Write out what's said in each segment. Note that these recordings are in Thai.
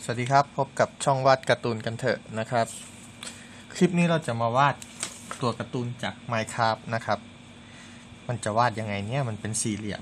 สวัสดีครับพบกับช่องวาดการ์ตูนกันเถอะนะครับคลิปนี้เราจะมาวาดตัวการ์ตูนจาก Minecraft นะครับมันจะวาดยังไงเนี่ยมันเป็นสี่เหลี่ยม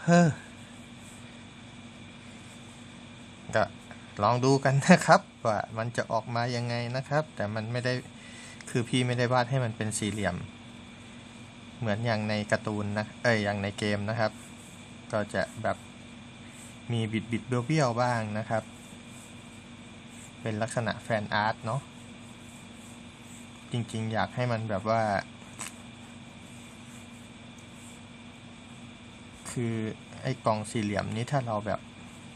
ก็ลองดูกันนะครับว่ามันจะออกมายังไงนะครับแต่มันไม่ได้คือพี่ไม่ได้วาดให้มันเป็นสี่เหลี่ยมเหมือนอย่างในการ์ตูนนะอย่างในเกมนะครับก็จะแบบมีบิดเบี้ยวบ้างนะครับเป็นลักษณะแฟนอาร์ตเนาะจริงๆอยากให้มันแบบว่าคือไอ้กล่องสี่เหลี่ยมนี้ถ้าเราแบบ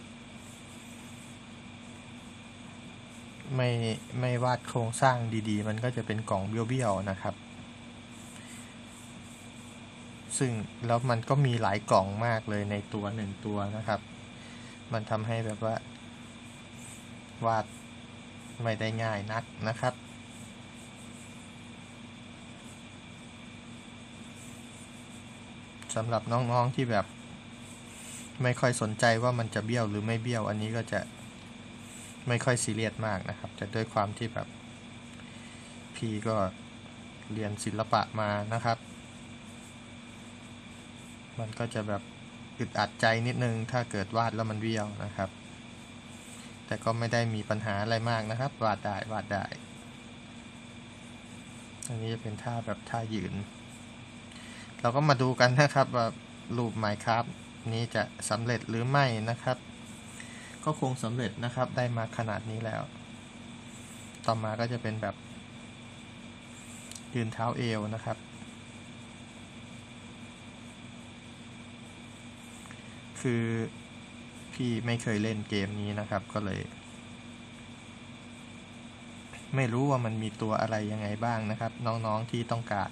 ไม่วาดโครงสร้างดีๆมันก็จะเป็นกล่องเบี้ยวๆนะครับซึ่งแล้วมันก็มีหลายกล่องมากเลยในตัวหนึ่งตัวนะครับมันทำให้แบบว่าวาดไม่ได้ง่ายนักนะครับสำหรับน้องๆที่แบบไม่ค่อยสนใจว่ามันจะเบี้ยวหรือไม่เบี้ยวอันนี้ก็จะไม่ค่อยซีเรียสมากนะครับแต่ด้วยความที่แบบพี่ก็เรียนศิลปะมานะครับมันก็จะแบบอึดอัดใจนิดนึงถ้าเกิดวาดแล้วมันเบี้ยวนะครับแต่ก็ไม่ได้มีปัญหาอะไรมากนะครับวาดได้อันนี้จะเป็นท่าแบบท่ายืนเราก็มาดูกันนะครับว่ารูป Minecraft นี้จะสำเร็จหรือไม่นะครับก็คงสำเร็จนะครับได้มาขนาดนี้แล้วต่อมาก็จะเป็นแบบยืนเท้าเอวนะครับคือพี่ไม่เคยเล่นเกมนี้นะครับก็เลยไม่รู้ว่ามันมีตัวอะไรยังไงบ้างนะครับน้องๆที่ต้องการ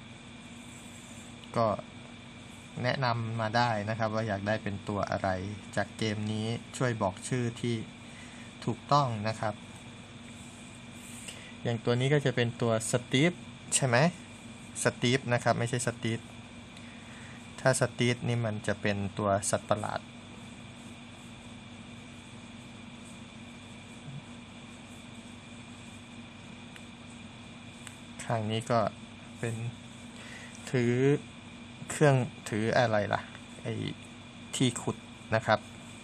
ก็แนะนำมาได้นะครับว่าอยากได้เป็นตัวอะไรจากเกมนี้ช่วยบอกชื่อที่ถูกต้องนะครับอย่างตัวนี้ก็จะเป็นตัวสตีฟใช่ไหมสตีฟนะครับไม่ใช่สตีฟถ้าสตีฟนี่มันจะเป็นตัวสัตว์ประหลาดข้างนี้ก็เป็นถือเครื่องถืออะไรล่ะไอ้ที่ขุดนะครับ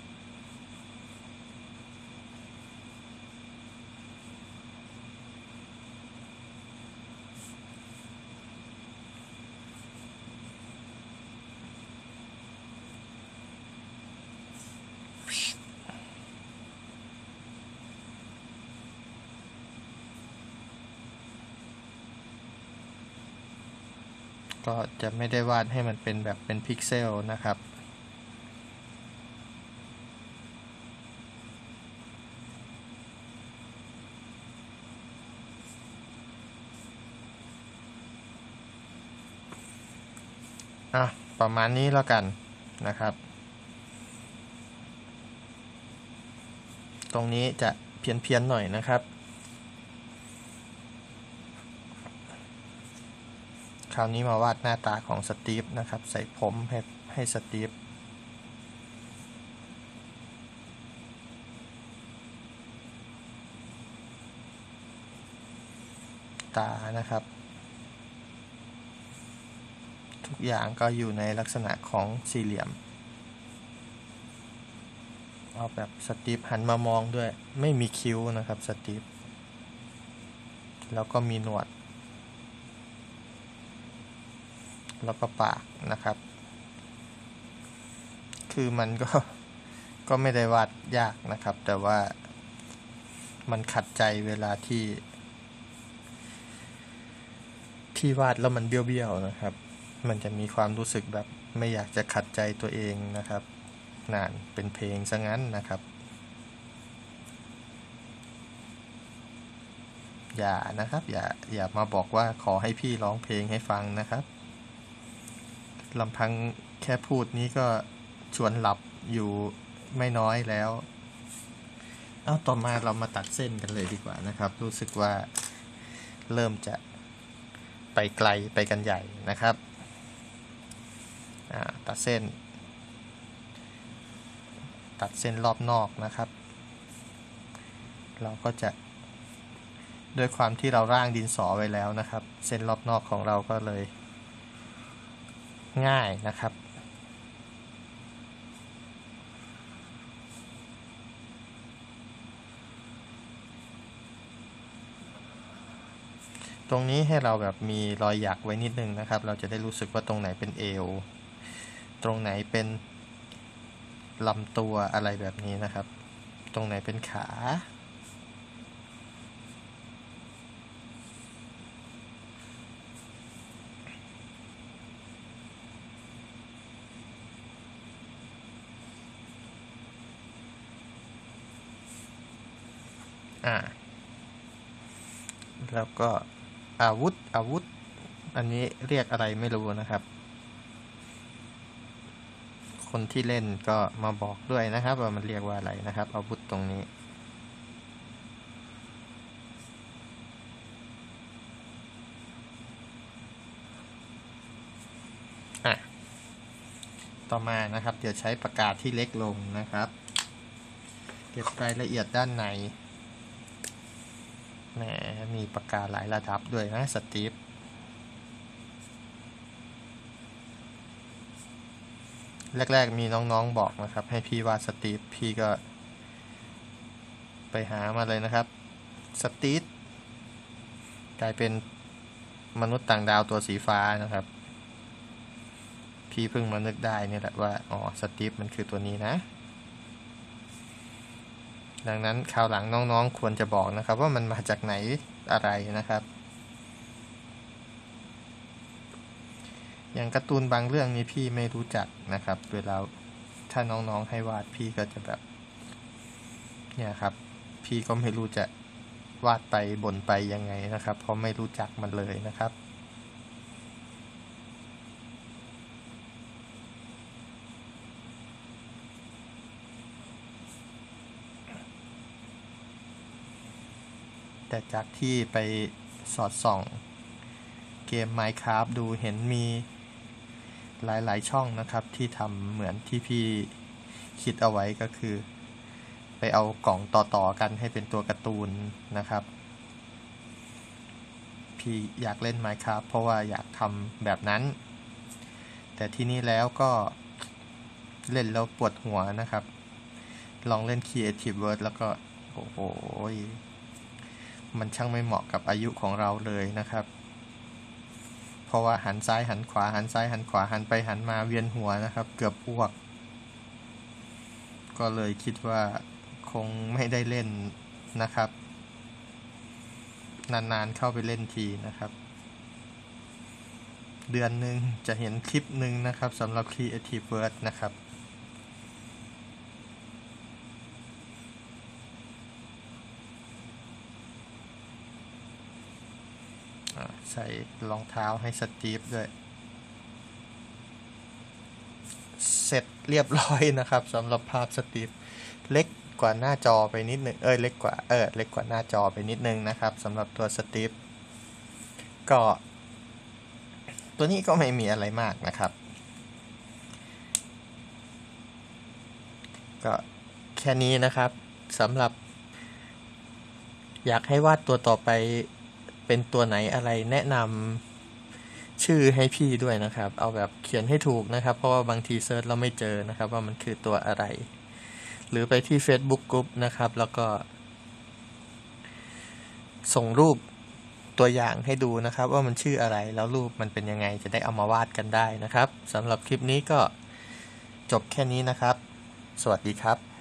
ก็จะไม่ได้วาดให้มันเป็นแบบเป็นพิกเซลนะครับประมาณนี้แล้วกันนะครับตรงนี้จะเพี้ยนหน่อยนะครับคราวนี้มาวาดหน้าตาของสตีฟนะครับใส่ผมให้สตีฟตานะครับทุกอย่างก็อยู่ในลักษณะของสี่เหลี่ยมเอาแบบสตีฟหันมามองด้วยไม่มีคิ้วนะครับสตีฟแล้วก็มีหนวดแล้วก็ปากนะครับคือมันก็ไม่ได้วาดยากนะครับแต่ว่ามันขัดใจเวลาที่วาดแล้วมันเบี้ยวๆนะครับมันจะมีความรู้สึกแบบไม่อยากจะขัดใจตัวเองนะครับนานเป็นเพลงซะงั้นนะครับอย่านะครับอย่ามาบอกว่าขอให้พี่ร้องเพลงให้ฟังนะครับลำพังแค่พูดนี้ก็ชวนหลับอยู่ไม่น้อยแล้วต่อมาเรามาตัดเส้นกันเลยดีกว่านะครับรู้สึกว่าเริ่มจะไปไกลไปกันใหญ่นะครับตัดเส้นรอบนอกนะครับเราก็จะด้วยความที่เราร่างดินสอไว้แล้วนะครับเส้นรอบนอกของเราก็เลยง่ายนะครับตรงนี้ให้เราแบบมีรอยหยักไว้นิดนึงนะครับเราจะได้รู้สึกว่าตรงไหนเป็นเอวตรงไหนเป็นลำตัวอะไรแบบนี้นะครับตรงไหนเป็นขาแล้วก็อาวุธอันนี้เรียกอะไรไม่รู้นะครับคนที่เล่นก็มาบอกด้วยนะครับว่ามันเรียกว่าอะไรนะครับอาวุธตรงนี้ต่อมานะครับเดี๋ยวใช้ปากกาที่เล็กลงนะครับเก็บรายละเอียดด้านในแหมมีปากกาหลายระดับด้วยนะสตีฟแรกๆมีน้องๆบอกนะครับให้พี่วาดสตีฟพี่ก็ไปหามาเลยนะครับสตีฟกลายเป็นมนุษย์ต่างดาวตัวสีฟ้านะครับพี่เพิ่งมานึกได้นี่แหละว่าอ๋อสตีฟมันคือตัวนี้นะดังนั้นคราวหลังน้องๆควรจะบอกนะครับว่ามันมาจากไหนอะไรนะครับอย่างการ์ตูนบางเรื่องนี้พี่ไม่รู้จักนะครับเวลาถ้าน้องๆให้วาดพี่ก็จะแบบเนี่ยครับพี่ก็ไม่รู้จะวาดไปบ่นไปยังไงนะครับเพราะไม่รู้จักมันเลยนะครับแต่จากที่ไปสอดส่องเกม Minecraft ดูเห็นมีหลายๆช่องนะครับที่ทำเหมือนที่พี่คิดเอาไว้ก็คือไปเอากล่องต่อๆกันให้เป็นตัวการ์ตูนนะครับพี่อยากเล่น Minecraft เพราะว่าอยากทำแบบนั้นแต่ที่นี่แล้วก็เล่นแล้วปวดหัวนะครับลองเล่น Creative Word แล้วก็โอ้โหมันช่างไม่เหมาะกับอายุของเราเลยนะครับเพราะว่าหันซ้ายหันขวาหันซ้ายหันขวาหันไปหันมาเวียนหัวนะครับเกือบอ้วกก็เลยคิดว่าคงไม่ได้เล่นนะครับนานๆเข้าไปเล่นทีนะครับเดือนหนึ่งจะเห็นคลิปหนึ่งนะครับสำหรับ Creative Word นะครับใส่รองเท้าให้สตีฟด้วยเสร็จเรียบร้อยนะครับสำหรับภาพสตีฟเล็กกว่าหน้าจอไปนิดนึงเล็กกว่าหน้าจอไปนิดนึงนะครับสำหรับตัวสตีฟก็ตัวนี้ก็ไม่มีอะไรมากนะครับก็แค่นี้นะครับสำหรับอยากให้วาดตัวต่อไปเป็นตัวไหนอะไรแนะนำชื่อให้พี่ด้วยนะครับเอาแบบเขียนให้ถูกนะครับเพราะว่าบางทีเซิร์ชเราไม่เจอนะครับว่ามันคือตัวอะไรหรือไปที่ Facebook Group นะครับแล้วก็ส่งรูปตัวอย่างให้ดูนะครับว่ามันชื่ออะไรแล้วรูปมันเป็นยังไงจะได้เอามาวาดกันได้นะครับสำหรับคลิปนี้ก็จบแค่นี้นะครับสวัสดีครับ